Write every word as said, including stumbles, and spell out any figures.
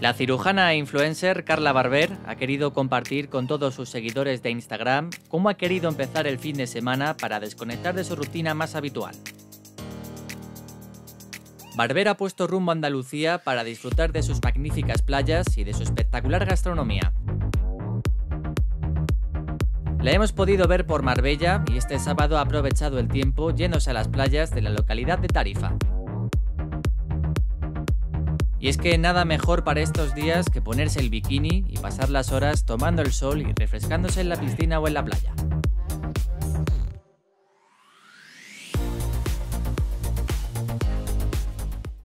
La cirujana e influencer Carla Barber ha querido compartir con todos sus seguidores de Instagram cómo ha querido empezar el fin de semana para desconectar de su rutina más habitual. Barber ha puesto rumbo a Andalucía para disfrutar de sus magníficas playas y de su espectacular gastronomía. La hemos podido ver por Marbella y este sábado ha aprovechado el tiempo yéndose a las playas de la localidad de Tarifa. Y es que nada mejor para estos días que ponerse el bikini y pasar las horas tomando el sol y refrescándose en la piscina o en la playa.